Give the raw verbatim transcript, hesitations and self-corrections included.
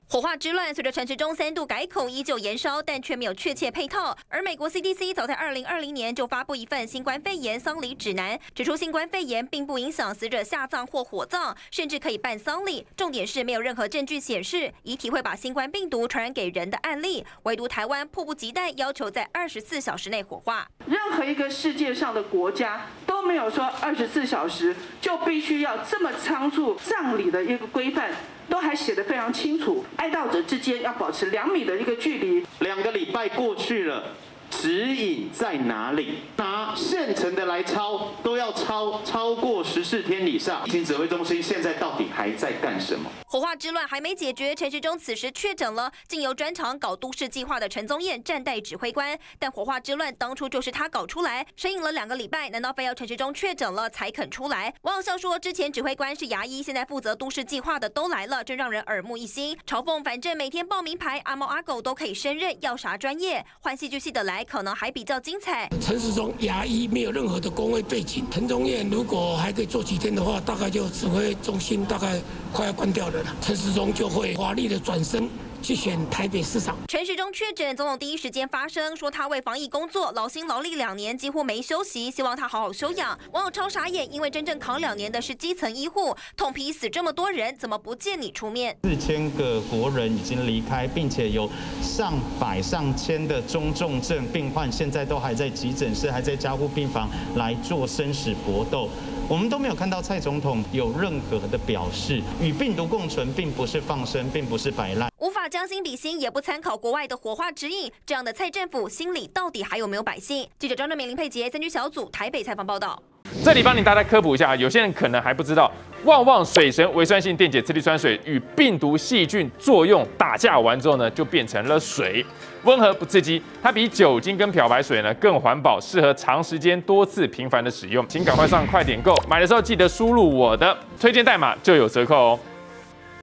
火化之乱随着陈时中三度改口依旧延烧，但却没有确切配套。而美国 C D C 早在二零二零年就发布一份新冠肺炎丧礼指南，指出新冠肺炎并不影响死者下葬或火葬，甚至可以办丧礼。重点是没有任何证据显示遗体会把新冠病毒传染给人的案例，唯独台湾迫不及待要求在二十四小时内火化。 任何一个世界上的国家都没有说二十四小时就必须要这么仓促葬礼的一个规范。 都还写得非常清楚，哀悼者之间要保持两米的一个距离。 两个礼拜过去了，指引在哪里？拿现成的来抄，都要抄超过十四天以上。疫情指挥中心现在到底还在干什么？ 火化之乱还没解决，陈时中此时确诊了，竟由专长搞都市计划的陈宗彦暂代指挥官。但火化之乱当初就是他搞出来，神隐了两个礼拜，难道非要陈时中确诊了才肯出来？网友笑说，之前指挥官是牙医，现在负责都市计划的都来了，真让人耳目一新。嘲讽反正每天报名牌，阿猫阿狗都可以胜任，要啥专业？换戏剧系的来，可能还比较精彩。 陈时中牙医没有任何的工位背景，陈宗彦如果还可以做几天的话，大概就指挥中心大概快要关掉了啦。陈时中就会华丽的转身。 去选台北市长。 陈时中确诊，总统第一时间发声，说他为防疫工作劳心劳力两年，几乎没休息，希望他好好休养。网友超傻眼，因为真正扛两年的是基层医护，痛批死这么多人，怎么不见你出面？ 四千个国人已经离开，并且有上百上千的中重症病患，现在都还在急诊室，还在加护病房来做生死搏斗。 我们都没有看到蔡总统有任何的表示，与病毒共存并不是放生，并不是摆烂， 无法将心比心，也不参考国外的火化指引。这样的蔡政府心里到底还有没有百姓？记者张正明、林佩杰三居小组台北采访报道。 这里帮你大家科普一下，有些人可能还不知道，旺旺水神微酸性电解次氯酸水与病毒细菌作用打架完之后呢，就变成了水，温和不刺激，它比酒精跟漂白水呢更环保，适合长时间多次频繁的使用。请赶快上快点购，买的时候记得输入我的推荐代码就有折扣哦。